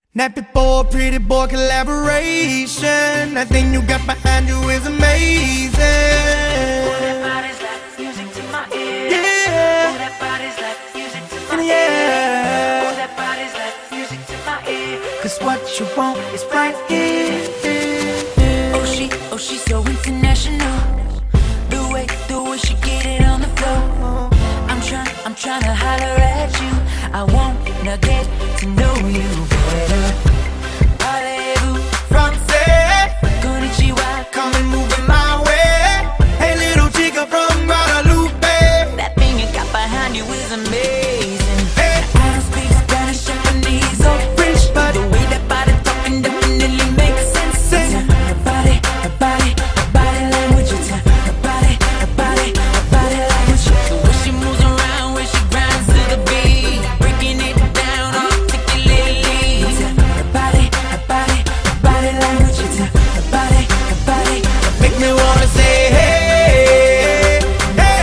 Nappy boy, pretty boy collaboration. That thing you got behind you is amazing. Oh, that body's like music to my ears. Yeah. Oh, that body's like music to my Yeah. ears. Oh, that body's like music to my ears. 'Cause what you want is right here. Oh, she's so international. The way she get it on the floor. I'm trying to holler at you. I wanna get to know you better. Parlez-vous Français, konnichiwa. come and move in my way. Hey, little chica from Guadalupe. That thing you got behind you is amazing. Hey, I don't speak Spanish, Japanese, or French, but the way that body talking definitely makes sense. Her body language. It's her body language. The way she moves around, when she grinds to the beat, breaking it down articulately. It's her body language. It's her body. make me wanna say hey, hey,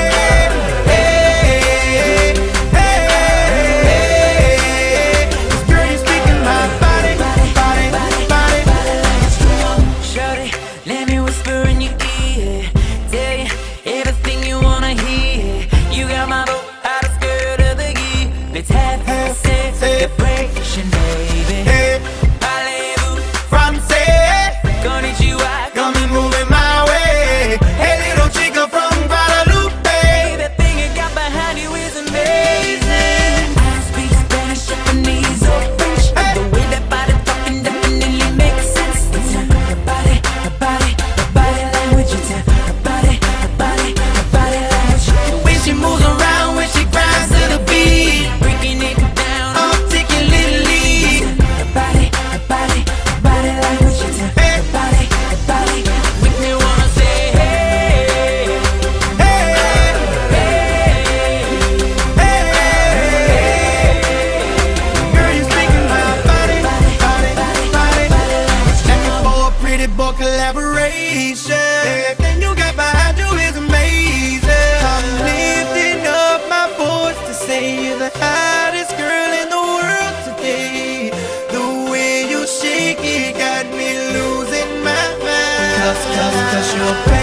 hey, hey. This girl, you speaking my body. Shorty, let me whisper in your ear, tell you everything you wanna hear. You got my vote out of skirt of the gear. Let's have a celebration, baby. Hey, Parlez-vous Français, konnichiwa. come and move in my way. Hey, little chica from Guadalupe. That thing you got behind you is amazing. I don't speak Spanish, Japanese, or French, but the way that body talking definitely makes sense. It's her body language. It's her body language. The way she moves around, when she grinds to the beat, Breaking it down, articulately. her body language. It's her body. Make me wanna say hey, Hey, hey, girl, you speaking my body. Nappy boy, pretty boy collaboration. Everything you got behind you is amazing. I'm lifting up my voice to say you're the hottest girl in the world today. The way you shake it got me losing my mind. 'Cause you're